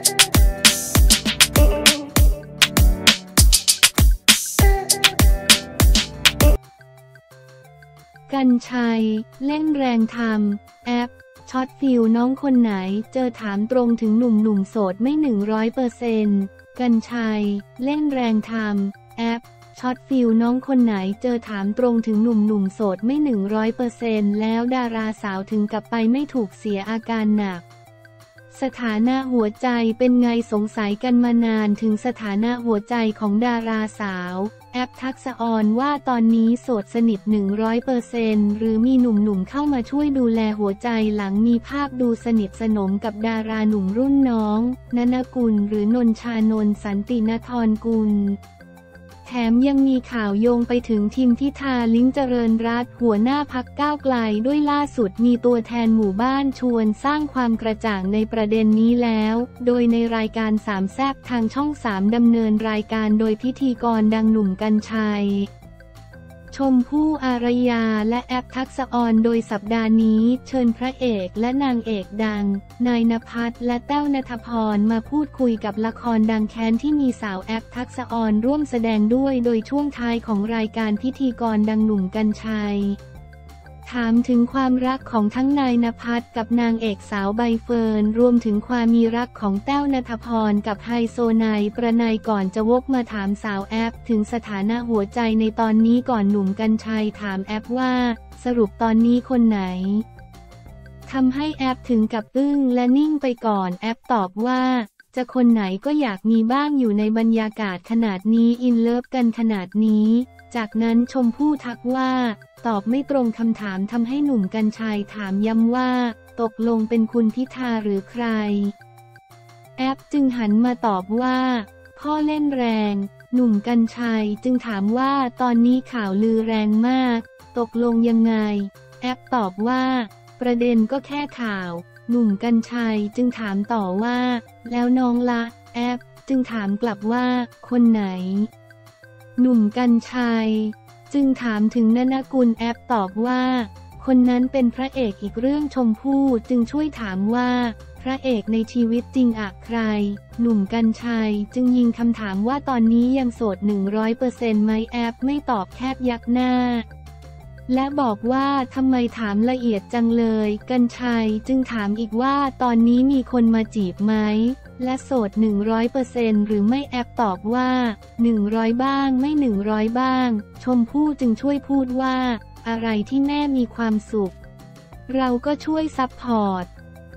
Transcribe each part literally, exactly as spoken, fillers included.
กรรชัยเล่นแรงทำแอปช็อตฟิลน้องคนไหนเจอถามตรงถึงหนุ่มๆโสดไม่ หนึ่งร้อยเปอร์เซ็นต์ กรรชัยเล่นแรงทำแอปช็อตฟิลน้องคนไหนเจอถามตรงถึงหนุ่มๆโสดไม่ หนึ่งร้อยเปอร์เซ็นต์ แล้วดาราสาวถึงกับไปไม่ถูกเสียอาการหนักสถานะหัวใจเป็นไงสงสัยกันมานานถึงสถานะหัวใจของดาราสาวแอปทักษะออนว่าตอนนี้โสดสนิท หนึ่งร้อยเปอร์เซ็นต์ หรือมีหนุ่มๆเข้ามาช่วยดูแลหัวใจหลังมีภาพดูสนิทสนมกับดาราหนุ่มรุ่นน้องณนกุลหรือนนชานนท์สันตินทรกุลแถมยังมีข่าวโยงไปถึงทิมพิธาลิ้มเจริญรัตน์หัวหน้าพรรคก้าวไกลด้วยล่าสุดมีตัวแทนหมู่บ้านชวนสร้างความกระจ่างในประเด็นนี้แล้วโดยในรายการสามแซ่บทางช่องสามดำเนินรายการโดยพิธีกรดังหนุ่มกรรชัยชมพู่อารยาและแอปทักษะออนโดยสัปดาห์นี้เชิญพระเอกและนางเอกดังนายณภัทรและแต้วณัฐพรมาพูดคุยกับละครดังแค้นที่มีสาวแอปทักษะออนร่วมแสดงด้วยโดยช่วงท้ายของรายการพิธีกรดังหนุ่มกรรชัยถามถึงความรักของทั้งนายณภัทรกับนางเอกสาวใบเฟิร์นรวมถึงความมีรักของแต้วณัฐพรกับไฮโซนายประนายก่อนจะวกมาถามสาวแอปถึงสถานะหัวใจในตอนนี้ก่อนหนุ่มกรรชัยถามแอปว่าสรุปตอนนี้คนไหนทำให้แอปถึงกับอึ้งและนิ่งไปก่อนแอปตอบว่าจะคนไหนก็อยากมีบ้างอยู่ในบรรยากาศขนาดนี้อินเลิฟกันขนาดนี้จากนั้นชมพู่ทักว่าตอบไม่ตรงคำถามทำให้หนุ่มกรรชัยถามย้ำว่าตกลงเป็นคุณพิธาหรือใครแอปจึงหันมาตอบว่าพ่อเล่นแรงหนุ่มกรรชัยจึงถามว่าตอนนี้ข่าวลือแรงมากตกลงยังไงแอปตอบว่าประเด็นก็แค่ข่าวหนุ่มกรรชัยจึงถามต่อว่าแล้วน้องละแอปจึงถามกลับว่าคนไหนหนุ่มกรรชัยจึงถามถึงณนกุลแอปตอบว่าคนนั้นเป็นพระเอกอีกเรื่องชมพู่จึงช่วยถามว่าพระเอกในชีวิตจริงอะใครหนุ่มกรรชัยจึงยิงคำถามว่าตอนนี้ยังโสด หนึ่งร้อยเปอร์เซ็นต์ ไหมแอปไม่ตอบแคบยักหน้าและบอกว่าทำไมถามละเอียดจังเลยกรรชัยจึงถามอีกว่าตอนนี้มีคนมาจีบไหมและโสด หนึ่งร้อยเปอร์เซ็นต์ หรือไม่แอปตอบว่าหนึ่งร้อยบ้างไม่หนึ่งร้อยบ้างชมพู่จึงช่วยพูดว่าอะไรที่แม่มีความสุขเราก็ช่วยซัพพอร์ต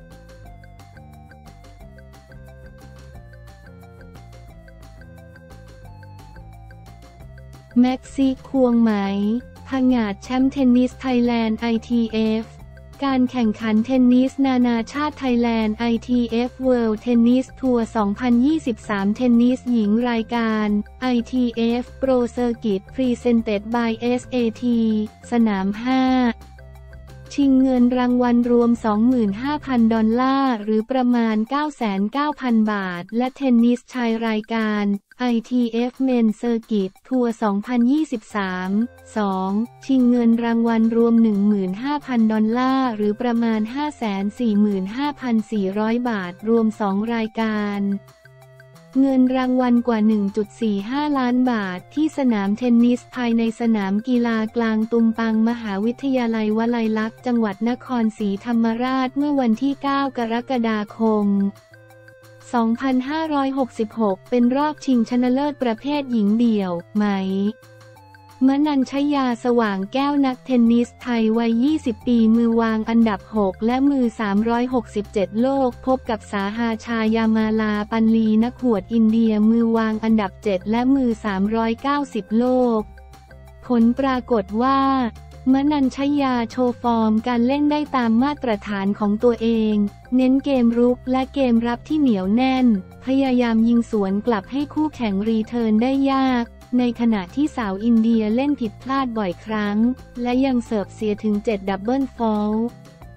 แม็กซี่ควงไหมผงาดแชมป์เทนนิสไทยแลนด์ ไอ ที เอฟ การแข่งขันเทนนิสนานาชาติไทยแลนด์ ไอ ที เอฟ World Tennis Tour สองพันยี่สิบสาม เทนนิสหญิงรายการ ไอ ที เอฟ Pro Circuit Presented by เอส เอ ที สนาม ห้า ชิงเงินรางวัลรวม สองหมื่นห้าพัน ดอลลาร์หรือประมาณ เก้าแสนเก้าพัน บาทและเทนนิสชายรายการ ไอ ที เอฟ Men's Circuit Tour สองพันยี่สิบสาม สอง ชิงเงินรางวัลรวม หนึ่งหมื่นห้าพัน ดอลลาร์หรือประมาณ ห้าแสนสี่หมื่นห้าพันสี่ร้อย บาทรวม สอง รายการเงินรางวัลกว่า หนึ่งจุดสี่ห้า ล้านบาทที่สนามเทนนิสภายในสนามกีฬากลางตุมปังมหาวิทยาลัยวลัยลักษณ์จังหวัดนครศรีธรรมราชเมื่อวันที่ เก้า กรกฎาคม สองพันห้าร้อยหกสิบหก เป็นรอบชิงชนะเลิศประเภทหญิงเดี่ยวไหมมนัญชยาสว่างแก้วนักเทนนิสไทยวัย ยี่สิบ ปีมือวางอันดับ หก และมือ สามร้อยหกสิบเจ็ด โลกพบกับสาหาชายามาลาปันลีนักหวดอินเดียมือวางอันดับ เจ็ด และมือ สามร้อยเก้าสิบ โลกผลปรากฏว่ามนัญชยาโชว์ฟอร์มการเล่นได้ตามมาตรฐานของตัวเองเน้นเกมรุกและเกมรับที่เหนียวแน่นพยายามยิงสวนกลับให้คู่แข่งรีเทิร์นได้ยากในขณะที่สาวอินเดียเล่นผิดพลาดบ่อยครั้งและยังเสิร์ฟเสียถึงเจ็ดดับเบิลฟอลต์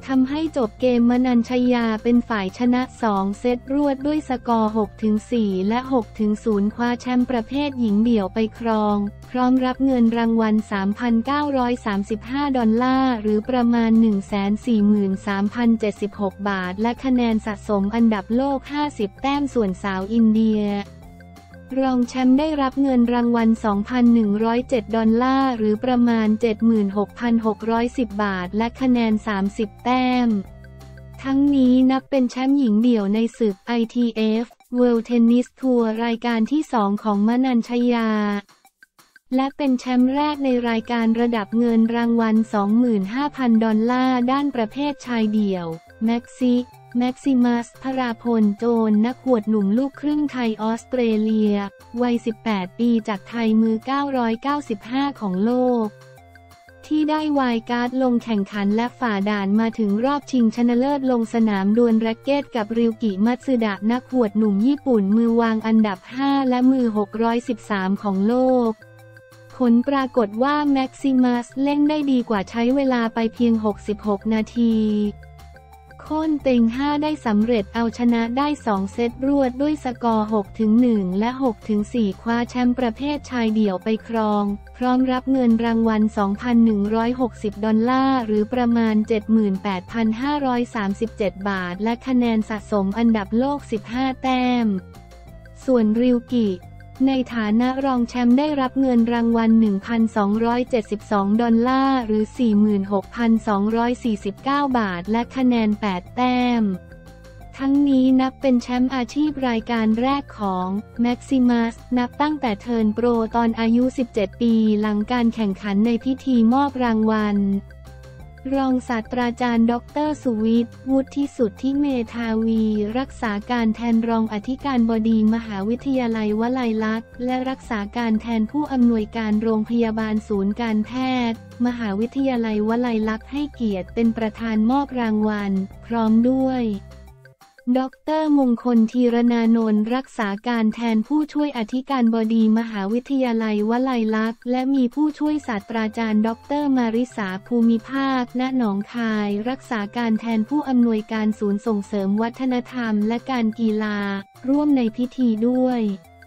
ทำให้จบเกมมนัญชยาเป็นฝ่ายชนะสองเซตรวดด้วยสกอร์ หกถึงสี่ และ หกถึงศูนย์ คว้าแชมป์ประเภทหญิงเดี่ยวไปครองพร้อมรับเงินรางวัล สามพันเก้าร้อยสามสิบห้า ดอลลาร์หรือประมาณ หนึ่งแสนสี่หมื่นสามพันเจ็ดสิบหก บาทและคะแนนสะสมอันดับโลกห้าสิบแต้มส่วนสาวอินเดียรองแชมป์ได้รับเงินรางวัล สองพันหนึ่งร้อยเจ็ด ดอลลาร์หรือประมาณ เจ็ดหมื่นหกพันหกร้อยสิบ บาทและคะแนนสามสิบแต้มทั้งนี้นับเป็นแชมป์หญิงเดี่ยวในศึก ไอ ที เอฟ World Tennis Tour รายการที่สองของมนัญชยาและเป็นแชมป์แรกในรายการระดับเงินรางวัล สองหมื่นห้าพัน ดอลลาร์ด้านประเภทชายเดี่ยวแม็กซิแม็กซิมัส พราพล โจรนักหวดหนุ่มลูกครึ่งไทยออสเตรเลียวัย สิบแปด ปีจากไทยมือ เก้าร้อยเก้าสิบห้า ของโลกที่ได้ไวล์การ์ดลงแข่งขันและฝ่าด่านมาถึงรอบชิงชนะเลิศลงสนามดวลแร็กเก็ตกับริวกิมัตสึดะนักหวดหนุ่มญี่ปุ่นมือวางอันดับห้าและมือหกร้อยสิบสามของโลกผลปรากฏว่าแม็กซิมัสเล่นได้ดีกว่าใช้เวลาไปเพียงหกสิบหกนาทีโค่นเต็งห้าได้สำเร็จเอาชนะได้สองเซตรวดด้วยสกอร์ หกถึงหนึ่ง และ หกถึงสี่ คว้าแชมป์ประเภทชายเดี่ยวไปครองพร้อมรับเงินรางวัล สองพันหนึ่งร้อยหกสิบ ดอลลาร์หรือประมาณ เจ็ดหมื่นแปดพันห้าร้อยสามสิบเจ็ด บาทและคะแนนสะสมอันดับโลกสิบห้าแต้มส่วนริวกิในฐานะรองแชมป์ได้รับเงินรางวัล หนึ่งพันสองร้อยเจ็ดสิบสอง ดอลลาร์หรือ สี่หมื่นหกพันสองร้อยสี่สิบเก้า บาทและคะแนนแปดแต้มทั้งนี้นับเป็นแชมป์อาชีพรายการแรกของแม็กซิมัสนับตั้งแต่เทิร์นโปรตอนอายุ สิบเจ็ด ปีหลังการแข่งขันในพิธีมอบรางวัลรองศาสตราจารย์ด็อกเตอร์สุวิทย์ วุฒิสุทธิเมธาวีรักษาการแทนรองอธิการบดีมหาวิทยาลัยวลัยลักษณ์และรักษาการแทนผู้อำนวยการโรงพยาบาลศูนย์การแพทย์มหาวิทยาลัยวลัยลักษณ์ให้เกียรติเป็นประธานมอบรางวัลพร้อมด้วยด็อกเตอร์มงคลธีรนานนท์รักษาการแทนผู้ช่วยอธิการบดีมหาวิทยาลัยวลัยลักษณ์และมีผู้ช่วยศาสตราจารย์ด็อกเตอร์มาริสาภูมิภาคณหนองคายรักษาการแทนผู้อำนวยการศูนย์ส่งเสริมวัฒนธรรมและการกีฬาร่วมในพิธีด้วย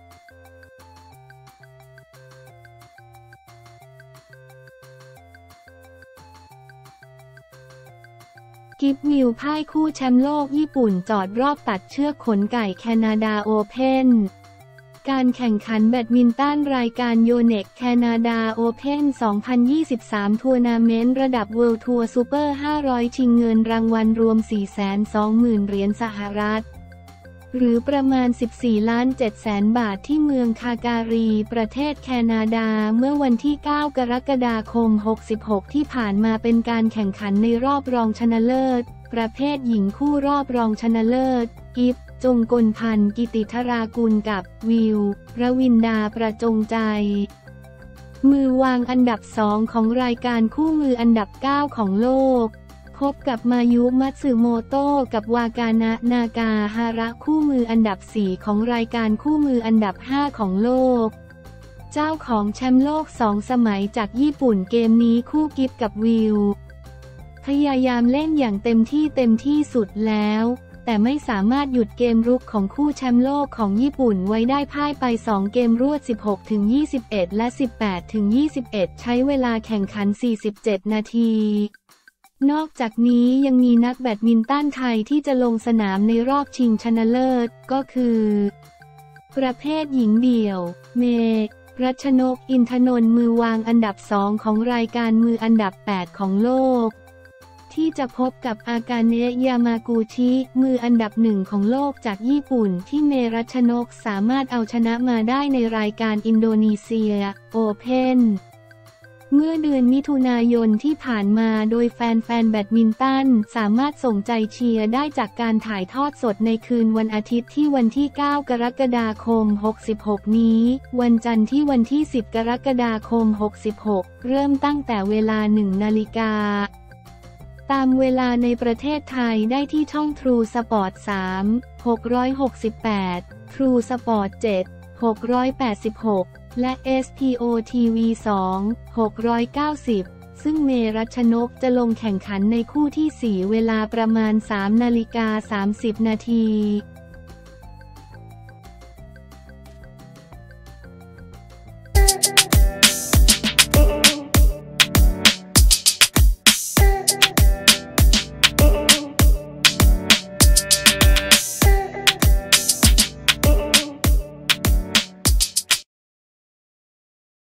กิฟวิวพ่ายคู่แชมป์โลกญี่ปุ่นจอดรอบตัดเชือกขนไก่แคนาดาโอเพ่นการแข่งขันแบดมินตันรายการโยเน็กแคนาดาโอเพ่นสองพันยี่สิบสามทัวร์นาเมนต์ระดับเวิลด์ทัวร์ซูเปอร์ห้าร้อยชิงเงินรางวัลรวม สี่แสนสองหมื่น เหรียญสหรัฐหรือประมาณ สิบสี่ล้านเจ็ดแสน บาทที่เมืองคาการีประเทศแคนาดาเมื่อวันที่ เก้ากรกฎาคม หกสิบหก ที่ผ่านมาเป็นการแข่งขันในรอบรองชนะเลิศประเภทหญิงคู่รอบรองชนะเลิศกิฟจงกลพันธ์กิติธรากุลกับวิวรวินดาประจงใจมือวางอันดับสองของรายการคู่มืออันดับเก้าของโลกพบกับมายุมัตสึโมโตะกับวากานะนากาฮาระคู่มืออันดับสี่ของรายการคู่มืออันดับห้าของโลกเจ้าของแชมป์โลกสองสมัยจากญี่ปุ่นเกมนี้คู่กิฟกับวิวพยายามเล่นอย่างเต็มที่เต็มที่สุดแล้วแต่ไม่สามารถหยุดเกมรุกของคู่แชมป์โลกของญี่ปุ่นไว้ได้พ่ายไปสองเกมรวด สิบหกถึงยี่สิบเอ็ด และ สิบแปดถึงยี่สิบเอ็ด ใช้เวลาแข่งขัน สี่สิบเจ็ด นาทีนอกจากนี้ยังมีนักแบดมินตันไทยที่จะลงสนามในรอบชิงชนะเลิศก็คือประเภทหญิงเดี่ยวเมรัชนกอินทนนท์มือวางอันดับสองของรายการมืออันดับแปดของโลกที่จะพบกับอากาเนะยามากุชิมืออันดับหนึ่งของโลกจากญี่ปุ่นที่เมรัชนกสามารถเอาชนะมาได้ในรายการอินโดนีเซียโอเพ่นเมื่อเดือนมิถุนายนที่ผ่านมาโดยแฟนๆแบดมินตันสามารถส่งใจเชียร์ได้จากการถ่ายทอดสดในคืนวันอาทิตย์ที่วันที่ เก้ากรกฎาคม หกสิบหก นี้วันจันทร์ที่วันที่ สิบกรกฎาคม หกสิบหก เริ่มตั้งแต่เวลา หนึ่งนาฬิกาตามเวลาในประเทศไทยได้ที่ช่อง True Sport สาม หกร้อยหกสิบแปด True Sport เจ็ด หกร้อยแปดสิบหกและ เอส ที โอ ที วี สอง หกร้อยเก้าสิบซึ่งเมรัชนกจะลงแข่งขันในคู่ที่ สี่ เวลาประมาณ สามนาฬิกาสามสิบนาที